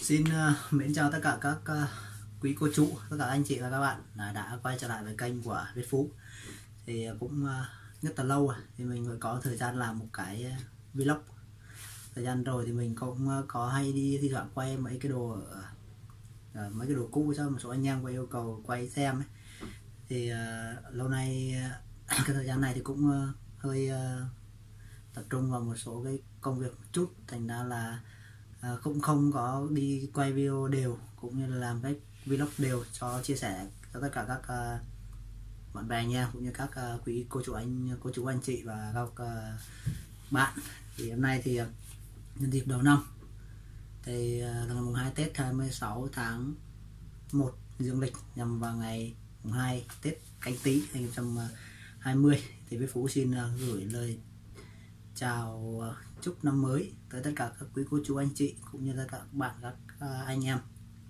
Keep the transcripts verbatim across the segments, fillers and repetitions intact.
Xin uh, mến chào tất cả các uh, quý cô chú, tất cả anh chị và các bạn uh, đã quay trở lại với kênh của Việt Phú. Thì uh, cũng uh, rất là lâu rồi thì mình mới có thời gian làm một cái uh, vlog. Thời gian rồi thì mình cũng uh, có hay đi thi thoảng quay mấy cái đồ uh, mấy cái đồ cũ cho một số anh em có yêu cầu quay xem ấy. Thì uh, lâu nay uh, cái thời gian này thì cũng uh, hơi uh, tập trung vào một số cái công việc một chút, thành ra là À, cũng không có đi quay video đều cũng như là làm cái vlog đều cho chia sẻ cho tất cả các uh, bạn bè nha, cũng như các uh, quý cô chú anh cô chú anh chị và các uh, bạn. Thì hôm nay thì uh, nhân dịp đầu năm thì uh, là ngày mùng hai Tết, hai mươi sáu tháng một dương lịch, nhằm vào ngày mùng hai Tết Canh Tý hai nghìn không trăm hai mươi, thì với Phú xin uh, gửi lời chào uh, chúc năm mới tới tất cả các quý cô chú anh chị cũng như là các bạn, các uh, anh em.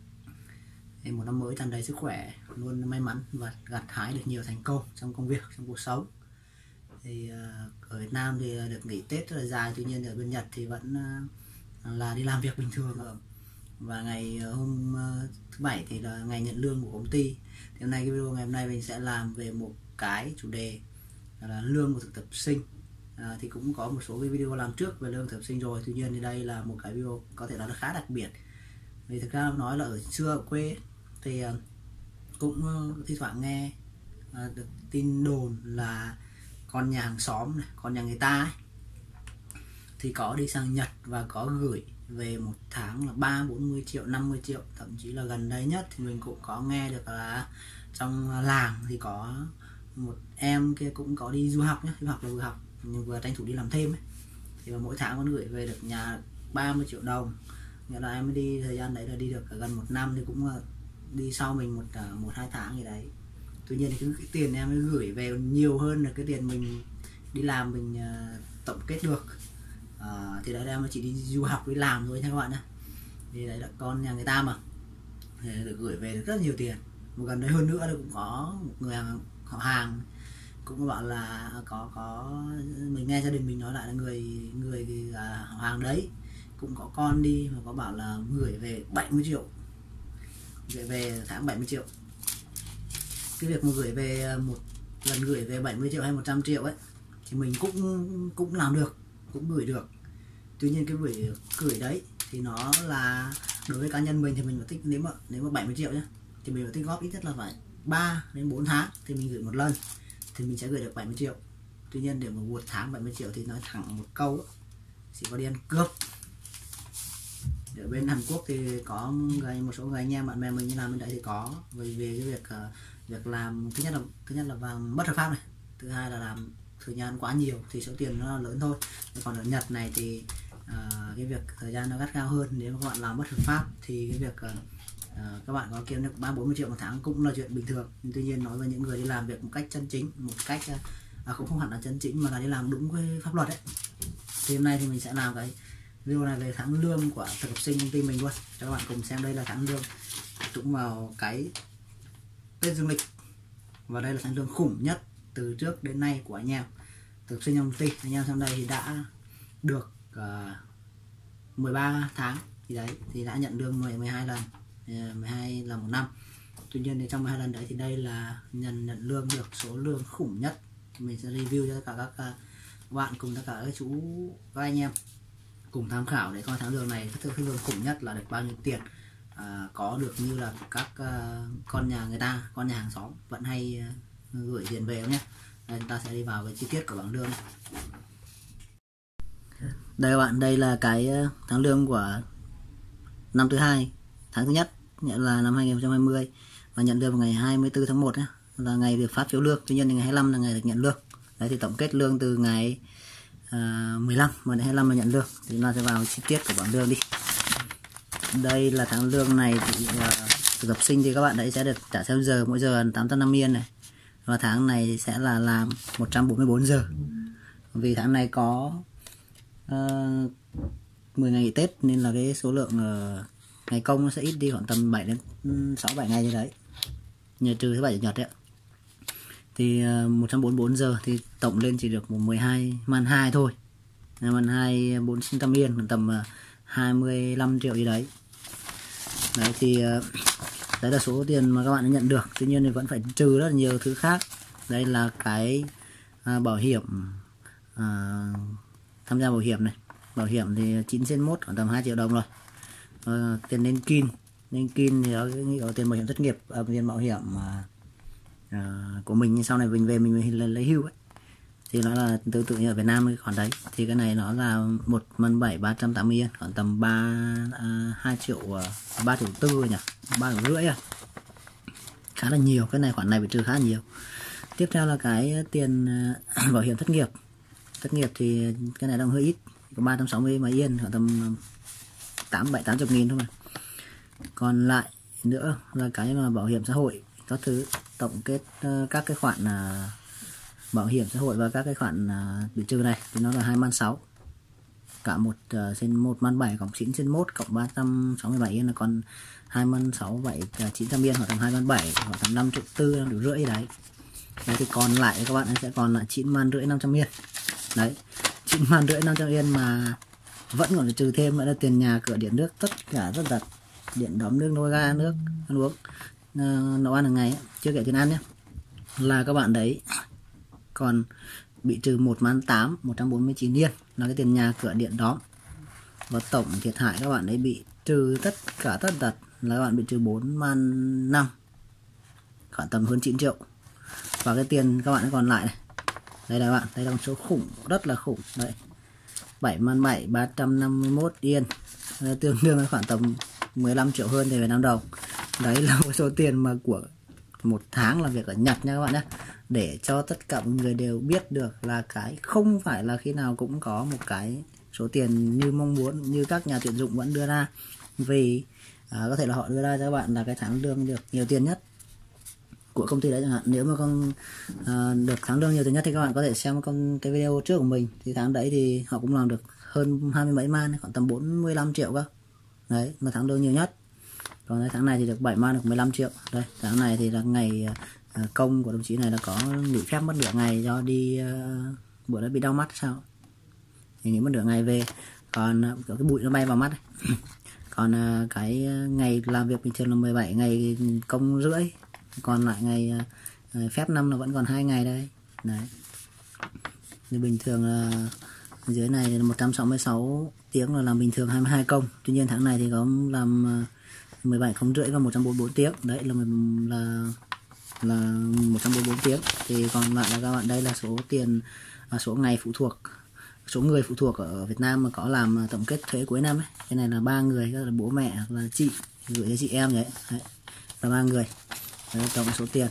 Thì một năm mới tràn đầy sức khỏe, luôn may mắn và gặt hái được nhiều thành công trong công việc, trong cuộc sống. Thì uh, ở Việt Nam thì được nghỉ Tết rất là dài, tuy nhiên ở bên Nhật thì vẫn uh, là đi làm việc bình thường. Và ngày uh, hôm uh, thứ bảy thì là ngày nhận lương của công ty. Thì hôm nay cái video ngày hôm nay mình sẽ làm về một cái chủ đề là lương của thực tập sinh. À, thì cũng có một số cái video làm trước về lương thực tập sinh rồi, tuy nhiên thì đây là một cái video có thể nói là khá đặc biệt. Vì thực ra nói là ở xưa ở quê thì uh, cũng uh, thi thoảng nghe uh, được tin đồn là con nhà hàng xóm này, con nhà người ta ấy, thì có đi sang Nhật và có gửi về một tháng là ba bốn mươi triệu, năm mươi triệu. Thậm chí là gần đây nhất thì mình cũng có nghe được là trong làng thì có một em kia cũng có đi du học nhé, du học là vừa học nhưng vừa tranh thủ đi làm thêm ấy. Thì mỗi tháng con gửi về được nhà ba mươi triệu đồng, nghĩa là em mới đi thời gian đấy là đi được gần một năm, thì cũng đi sau mình một một hai tháng gì đấy. Tuy nhiên thì cái, cái tiền em mới gửi về nhiều hơn là cái tiền mình đi làm mình uh, tổng kết được. Uh, thì đấy là em chỉ đi du học đi làm thôi nha các bạn nhé. Thì đấy là con nhà người ta mà, thì được gửi về được rất nhiều tiền. Một gần đấy hơn nữa thì cũng có một người họ hàng cũng bảo là có có mình nghe gia đình mình nói lại là người người à, họ hàng đấy cũng có con đi mà có bảo là gửi về bảy mươi triệu, gửi về tháng bảy mươi triệu. Cái việc mà gửi về một lần gửi về bảy mươi triệu hay một trăm triệu ấy thì mình cũng cũng làm được, cũng gửi được. Tuy nhiên cái gửi gửi đấy thì nó là đối với cá nhân mình thì mình phải tích, nếu mà nếu mà bảy mươi triệu nhé thì mình phải tích góp ít nhất là phải ba đến bốn tháng thì mình gửi một lần thì mình sẽ gửi được bảy mươi triệu. Tuy nhiên để mà một tháng bảy mươi triệu thì nói thẳng một câu chỉ có đi ăn cướp. Ở bên Hàn Quốc thì có một số người anh em bạn bè mình đi làm bên đấy thì có, vì về cái việc uh, việc làm thứ nhất là thứ nhất là vàng bất hợp pháp này, thứ hai là làm thời gian quá nhiều thì số tiền nó lớn thôi. Còn ở Nhật này thì uh, cái việc thời gian nó gắt gao hơn. Nếu mà các bạn làm bất hợp pháp thì cái việc uh, Uh, các bạn có kiếm được ba bốn mươi triệu một tháng cũng là chuyện bình thường. Nhưng tuy nhiên nói với những người đi làm việc một cách chân chính, một cách uh, à, cũng không hẳn là chân chính mà là đi làm đúng cái pháp luật ấy, thì hôm nay thì mình sẽ làm cái video này về tháng lương của thực tập sinh công ty mình luôn cho các bạn cùng xem. Đây là tháng lương trúng vào cái Tết dương lịch, và đây là tháng lương khủng nhất từ trước đến nay của anh em thực tập sinh công ty. Anh em sang đây thì đã được uh, mười ba tháng thì đấy, thì đã nhận lương mười, mười hai lần, mười hai là một năm. Tuy nhiên thì trong mười hai lần đấy thì đây là nhận nhận lương được số lương khủng nhất. Mình sẽ review cho tất cả các bạn cùng tất cả các chú các anh em cùng tham khảo để coi tháng lương này, cái lương khủng nhất là được bao nhiêu tiền. À, có được như là các uh, con nhà người ta, con nhà hàng xóm vẫn hay uh, gửi tiền về không nhé. Đây, chúng ta sẽ đi vào cái chi tiết của bảng lương. Đây các bạn, đây là cái tháng lương của năm thứ hai, tháng thứ nhất nhận là năm hai nghìn không trăm hai mươi, và nhận lương vào ngày hai mươi tư tháng một ấy, là ngày được phát phiếu lương. Tuy nhiên thì ngày hai mươi lăm là ngày được nhận lương. Đấy thì tổng kết lương từ ngày uh, mười lăm và đến hai mươi lăm là nhận lương. Thì chúng ta sẽ vào chi tiết của bảng lương đi. Đây là tháng lương này thì uh, thực tập sinh thì các bạn đấy sẽ được trả theo giờ, mỗi giờ tám trăm năm mươi yên này. Và tháng này thì sẽ là làm một trăm bốn mươi bốn giờ. Vì tháng này có uh, mười ngày nghỉ Tết nên là cái số lượng uh, ngày công nó sẽ ít đi khoảng tầm bảy đến sáu bảy ngày như đấy, nhờ trừ thứ bảy chủ nhật đấy. Thì uh, một trăm bốn mươi bốn giờ thì tổng lên chỉ được mười hai man hai thôi, man hai bốn trăm yên, tầm uh, hai mươi lăm triệu gì đấy. Đấy thì đấy là số tiền mà các bạn đã nhận được. Tuy nhiên thì vẫn phải trừ rất là nhiều thứ khác. Đây là cái à, bảo hiểm à, tham gia bảo hiểm này. Bảo hiểm thì chín trên một khoảng tầm hai triệu đồng rồi. À, tiền nên kin nên kin thì có tiền bảo hiểm thất nghiệp, à, tiền bảo hiểm à, à, của mình sau này mình về mình lấy, lấy hưu ấy. Thì nó là tương tự như ở Việt Nam cái khoản đấy. Thì cái này nó là một nhân bảy ba trăm tám mươi yên, khoảng tầm ba à, hai triệu ba triệu tư nhỉ, ba triệu rưỡi à. Khá là nhiều, cái này khoản này phải trừ khá là nhiều. Tiếp theo là cái tiền bảo hiểm thất nghiệp. Thất nghiệp thì cái này đang hơi ít, có ba trăm sáu mươi mấy yên, khoảng tầm tám bảy tám chục nghìn thôi mà. Còn lại nữa là cái mà bảo hiểm xã hội các thứ, tổng kết uh, các cái khoản uh, bảo hiểm xã hội và các cái khoản uh, bị trừ này thì nó là hai man sáu, cả một uh, trên một man bảy cộng chín trên một cộng ba trăm sáu mươi bảy yên là còn hai man sáu bảy chín trăm yên, hoặc tầm hai man bảy hoặc tầm năm triệu tư năm triệu rưỡi đấy. Đấy thì còn lại các bạn sẽ còn là chín man rưỡi năm trăm yên. Đấy, chín man rưỡi năm trăm yên mà vẫn còn phải trừ thêm nữa là tiền nhà cửa điện nước tất cả tất tật, điện đóm nước nồi ga nước ăn uống, uh, nấu ăn hàng ngày ấy, chưa kể tiền ăn nhé, là các bạn đấy còn bị trừ một man tám một trăm bốn mươi chín yên là cái tiền nhà cửa điện đóm. Và tổng thiệt hại các bạn đấy bị trừ tất cả tất tật là các bạn bị trừ bốn man năm, khoảng tầm hơn chín triệu. Và cái tiền các bạn còn lại này, đây là các bạn, đây là một số khủng, rất là khủng đấy, bảy man bảy ba trăm năm mươi mốt yên, tương đương với khoảng tầm mười lăm triệu hơn thì Việt Nam đồng. Đấy là một số tiền mà của một tháng làm việc ở Nhật nha các bạn nhé, để cho tất cả mọi người đều biết được là cái không phải là khi nào cũng có một cái số tiền như mong muốn, như các nhà tuyển dụng vẫn đưa ra. Vì à, có thể là họ đưa ra cho các bạn là cái tháng lương được nhiều tiền nhất của công ty đấy chẳng hạn. Nếu mà không à, được tháng lương nhiều tiền nhất thì các bạn có thể xem con cái video trước của mình, thì tháng đấy thì họ cũng làm được hơn hai mươi mấy man, khoảng tầm bốn mươi lăm triệu cơ. Đấy là tháng lương nhiều nhất. Còn tháng này thì được bảy man, được mười lăm triệu. Đây, tháng này thì là ngày à, công của đồng chí này là có nghỉ phép mất nửa ngày do đi à, bữa đó bị đau mắt sao, thì nghỉ mất nửa ngày về. Còn à, cái bụi nó bay vào mắt này. Còn à, cái ngày làm việc bình thường là mười bảy ngày công rưỡi, còn lại ngày à, phép năm là vẫn còn hai ngày đây. Đấy. Thì bình thường là dưới này là một trăm sáu mươi sáu tiếng là làm bình thường hai mươi hai công. Tuy nhiên tháng này thì có làm à, mười bảy công rưỡi và một trăm bốn mươi bốn tiếng. Đấy là là là một trăm bốn mươi bốn tiếng. Thì còn lại là các bạn, đây là số tiền à, số ngày phụ thuộc, số người phụ thuộc ở Việt Nam mà có làm tổng kết thuế cuối năm ấy. Cái này là ba người, đó là bố mẹ hoặc là chị gửi cho chị em đấy. Đấy là ba người. Đấy, tổng số tiền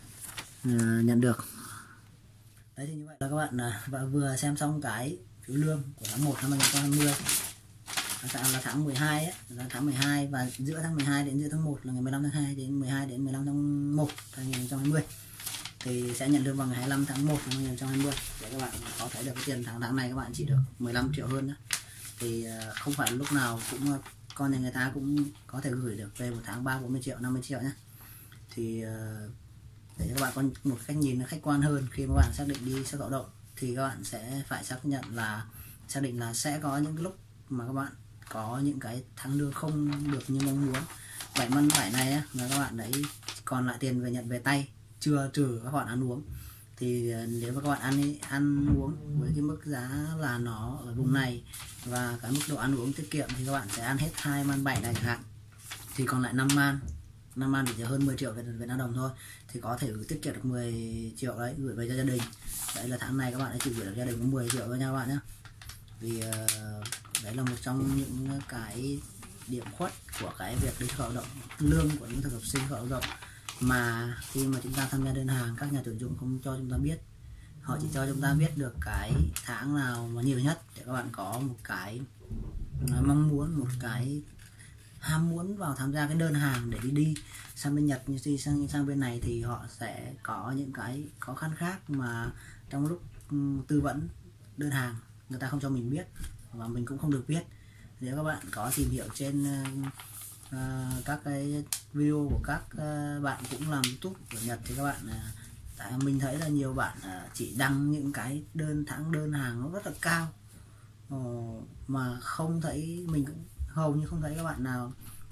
à, nhận được. Đấy thì như vậy là các bạn à, vừa xem xong cái phiếu lương của tháng một năm hai nghìn không trăm hai mươi, là tháng mười hai ấy, là tháng mười hai, và giữa tháng mười hai đến giữa tháng một là ngày mười lăm tháng hai đến mười hai đến mười lăm tháng một năm hai nghìn không trăm hai mươi, thì sẽ nhận lương vào ngày hai mươi lăm tháng một năm hai nghìn không trăm hai mươi. Để các bạn có thấy được cái tiền tháng tháng này các bạn chỉ được mười lăm triệu hơn nữa. Thì không phải lúc nào cũng con nhà người ta cũng có thể gửi được về một tháng ba bốn mươi triệu năm mươi triệu nhé. Thì để cho các bạn có một cách nhìn nó khách quan hơn, khi mà bạn xác định đi xuất khẩu lao động thì các bạn sẽ phải xác nhận là xác định là sẽ có những lúc mà các bạn có những cái tháng lương không được như mong muốn. Bảy man bảy này á, là các bạn đấy còn lại tiền về nhận về tay, chưa trừ các khoản ăn uống. Thì nếu mà các bạn ăn ăn uống với cái mức giá là nó ở vùng này và cái mức độ ăn uống tiết kiệm thì các bạn sẽ ăn hết hai man bảy này chẳng hạn, thì còn lại năm man năm man chỉ hơn mười triệu Việt, Việt Nam đồng thôi, thì có thể tiết kiệm được mười triệu đấy, gửi về cho gia đình. Đấy là tháng này các bạn chỉ gửi được gia đình có mười triệu thôi nha các bạn nhé. Vì uh, đấy là một trong những cái điểm khuất của cái việc đi xuất khẩu lao động, lương của những thực tập sinh xuất khẩu lao động mà khi mà chúng ta tham gia đơn hàng, các nhà tuyển dụng không cho chúng ta biết. Họ chỉ cho chúng ta biết được cái tháng nào mà nhiều nhất để các bạn có một cái mong muốn, một cái ham muốn vào tham gia cái đơn hàng để đi đi sang bên Nhật, như đi sang sang bên này thì họ sẽ có những cái khó khăn khác mà trong lúc tư vấn đơn hàng người ta không cho mình biết và mình cũng không được biết. Nếu các bạn có tìm hiểu trên uh, các cái video của các uh, bạn cũng làm YouTube ở Nhật thì các bạn uh, tại mình thấy là nhiều bạn uh, chỉ đăng những cái đơn tháng đơn hàng nó rất là cao, uh, mà không thấy, mình cũng hầu như không thấy các bạn nào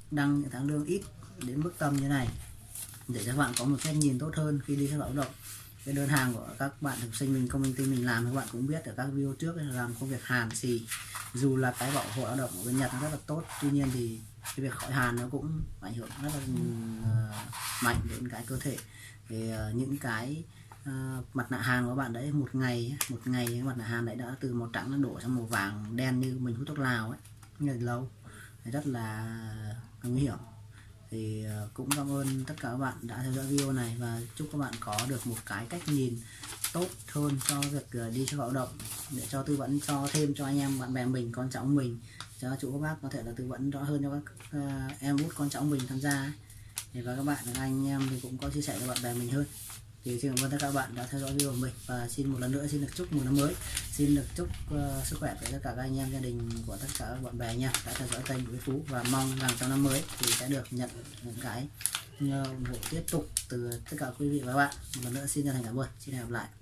đăng những tháng lương ít đến mức tầm như này để cho các bạn có một cái nhìn tốt hơn khi đi xuất khẩu lao động. Cái đơn hàng của các bạn thực sinh mình, công ty mình làm, các bạn cũng biết ở các video trước là làm công việc hàn xì, dù là cái bảo hộ lao động của bên Nhật nó rất là tốt, tuy nhiên thì cái việc khỏi hàn nó cũng ảnh hưởng rất là uh, mạnh đến cái cơ thể. Thì uh, những cái uh, mặt nạ hàn của bạn đấy, một ngày một ngày cái mặt nạ hàn đấy đã từ màu trắng nó đổ sang màu vàng đen như mình hút thuốc lào ấy, như là lâu, rất là nguy hiểm. Thì cũng cảm ơn tất cả các bạn đã theo dõi video này và chúc các bạn có được một cái cách nhìn tốt hơn cho việc đi xuất khẩu lao động, để cho tư vấn cho thêm cho anh em bạn bè mình, con cháu mình, cho chú các bác có thể là tư vấn rõ hơn cho các uh, em út con cháu mình tham gia. Thì và các bạn các anh em thì cũng có chia sẻ cho bạn bè mình hơn. Thì xin cảm ơn tất cả các bạn đã theo dõi video của mình, và xin một lần nữa xin được chúc mừng năm mới, xin được chúc uh, sức khỏe tới tất cả các anh em gia đình của tất cả các bạn bè nha, đã theo dõi kênh của Việt Phú, và mong rằng trong năm mới thì sẽ được nhận những cái ủng hộ tiếp tục từ tất cả quý vị và các bạn. Một lần nữa xin chân thành cảm ơn, xin hẹn gặp lại.